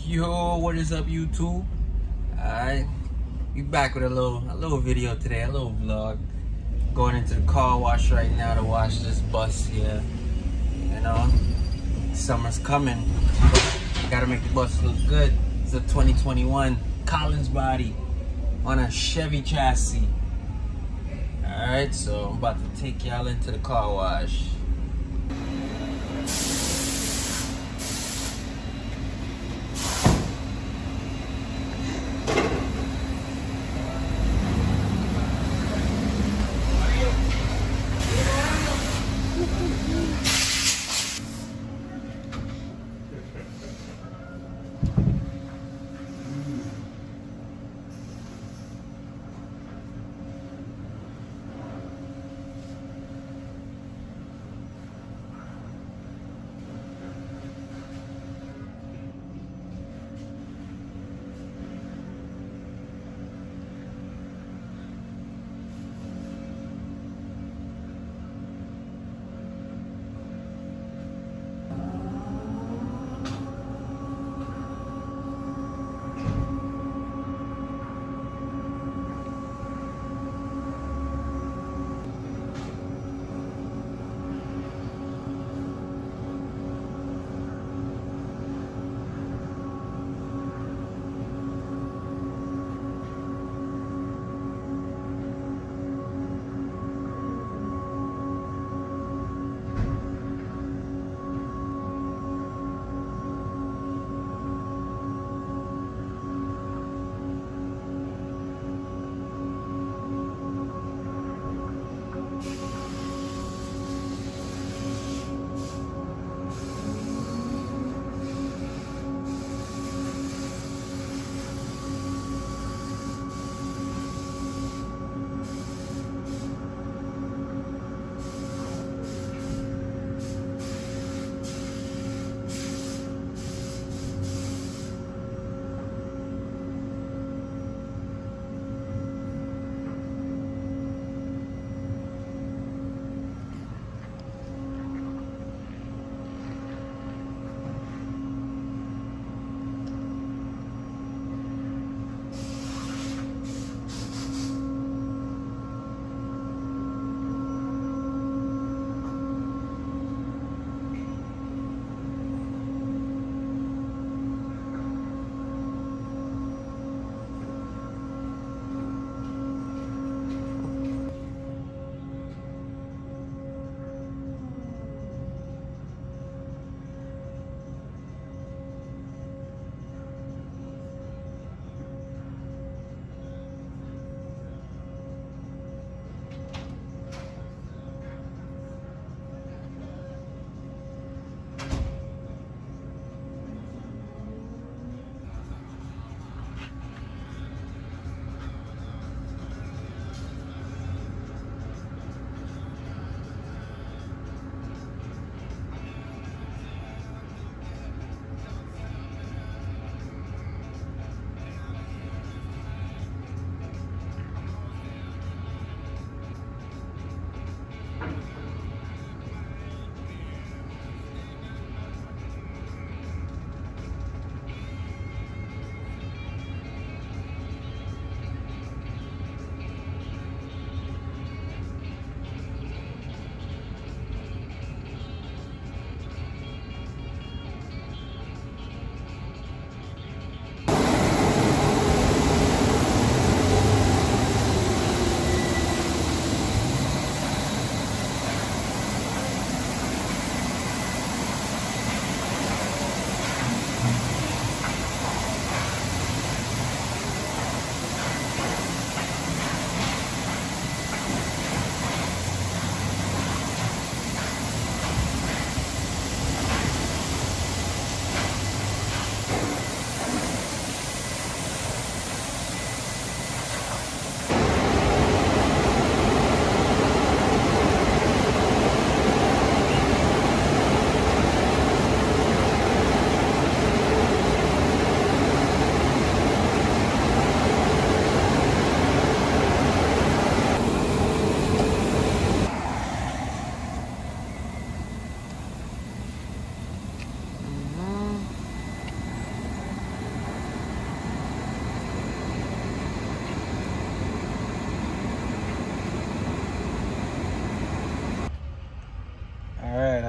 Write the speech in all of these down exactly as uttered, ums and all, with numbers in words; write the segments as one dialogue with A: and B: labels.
A: Yo, what is up, YouTube? Alright, we back with a little a little video today, a little vlog. Going into the car wash right now to wash this bus here. You know, summer's coming. Gotta make the bus look good. It's a twenty twenty-one Collins body on a Chevy chassis. Alright, so I'm about to take y'all into the car wash.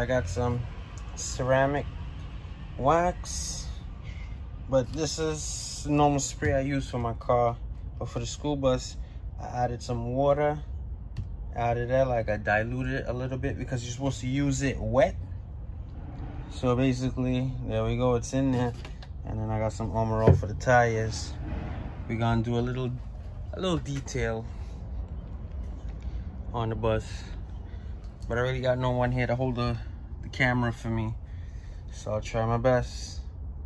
A: I got some ceramic wax, but this is the normal spray I use for my car. But for the school bus, I added some water. Added that, like I diluted it a little bit because you're supposed to use it wet. So basically, there we go, it's in there. And then I got some Armor All for the tires. We're gonna do a little, a little detail on the bus. But I really got no one here to hold the, the camera for me. So I'll try my best.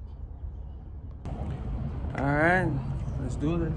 A: All right, let's do this.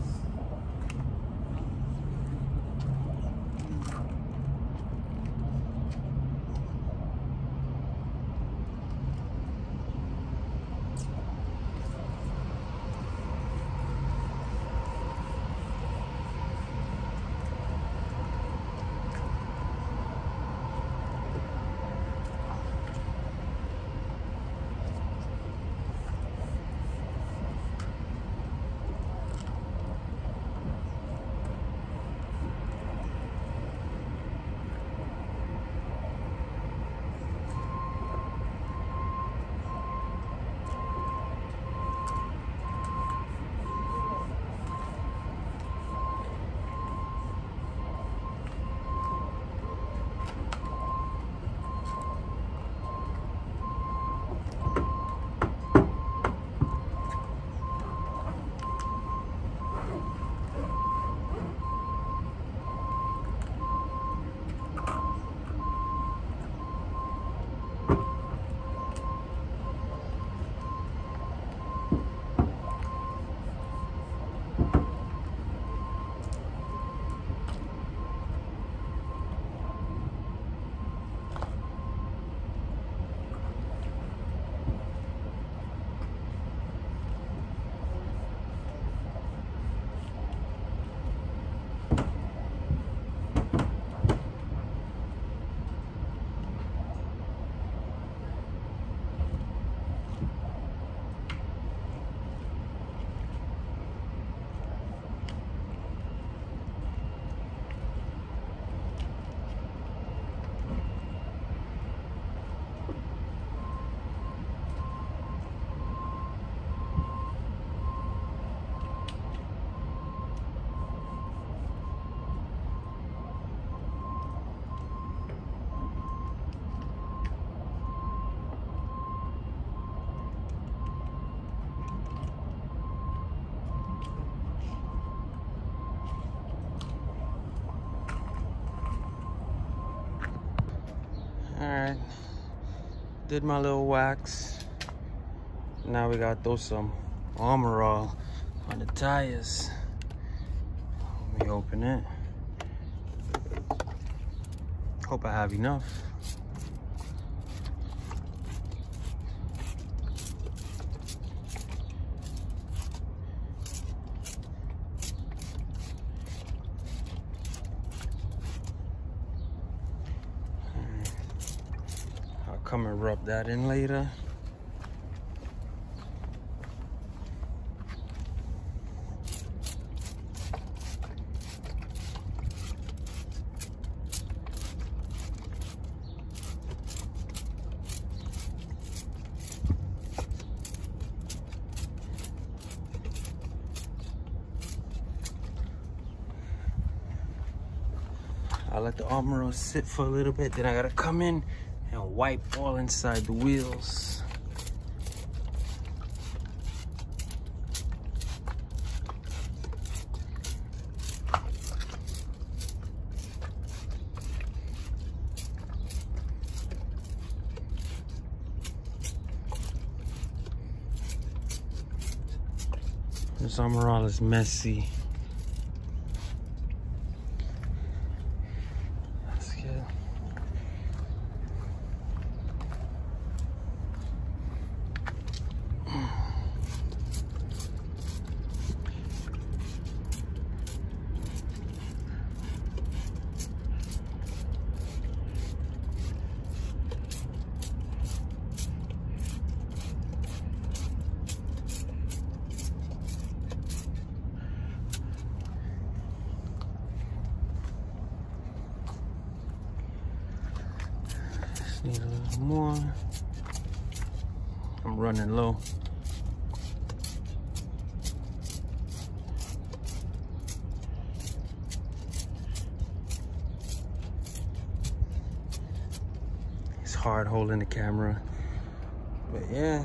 A: Alright, did my little wax. Now we gotta throw some Armor All on the tires. Let me open it. Hope I have enough. Come and rub that in later. I'll let the Armor All sit for a little bit, then I gotta come in and wipe all inside the wheels. This Armor All is messy. Just need a little more. I'm running low. It's hard holding the camera, but yeah.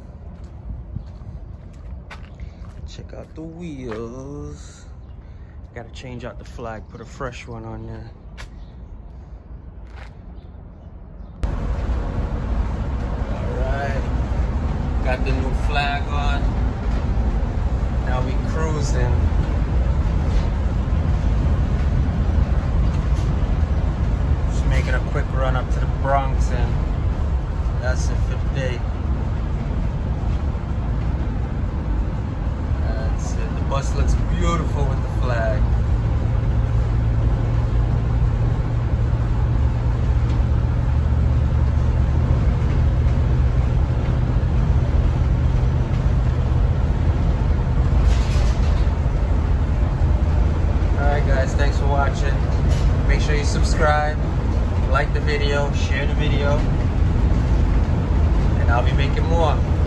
A: Check out the wheels. Gotta change out the flag, put a fresh one on there. Got the new flag on. Now we cruising. Just making a quick run up to the Bronx, and that's it for the day. That's it. The bus looks beautiful with the flag. Guys, thanks for watching. Make sure you subscribe, like the video, share the video, and I'll be making more.